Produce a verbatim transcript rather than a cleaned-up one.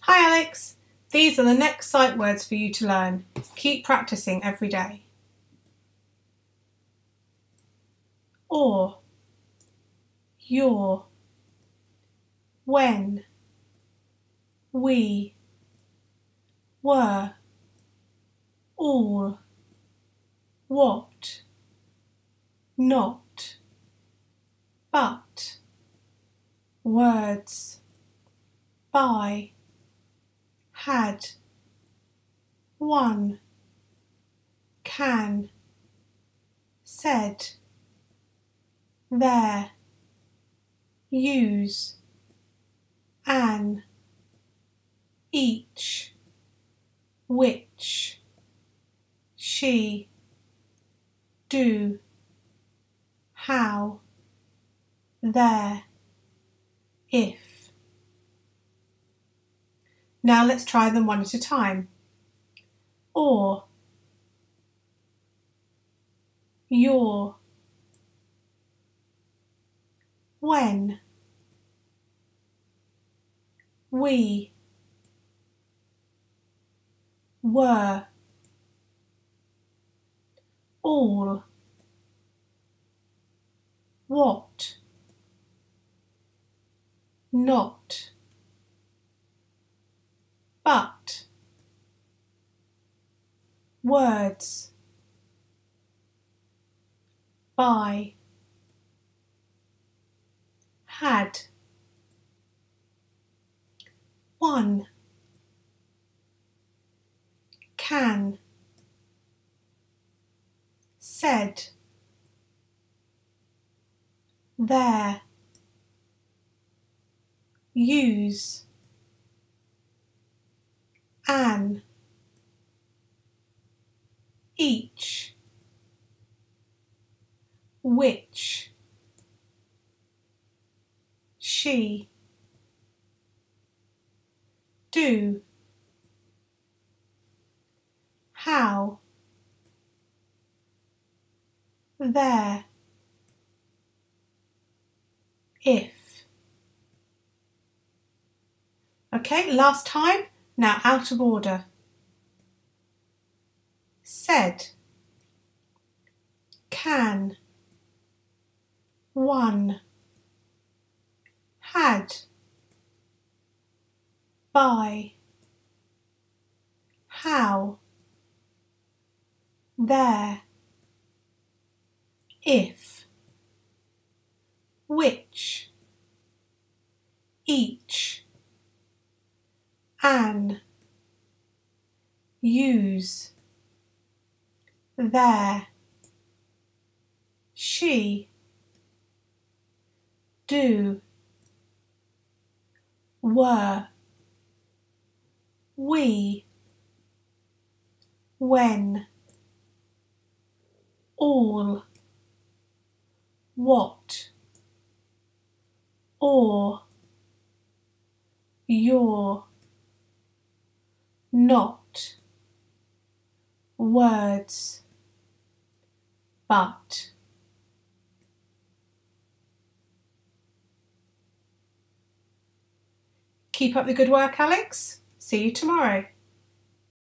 Hi Alex, these are the next sight words for you to learn. Keep practicing every day. Or, your, when, we, were, all, what, not, but, words, by, had, one, can, said, there, use, an, each, which, she, do, how, there, if. Now let's try them one at a time. Or, your, when, we, were, all, what, not, but, words, by, had, one, can, said, there, use, an, each, which, she, do, how, there, if. Okay, last time, now out of order. Said, can, one, had, by, how, there, if, which, each, an, use, there, she, do, were, we, when, all, what, or, your, not, words, but. Keep up the good work, Alex. See you tomorrow.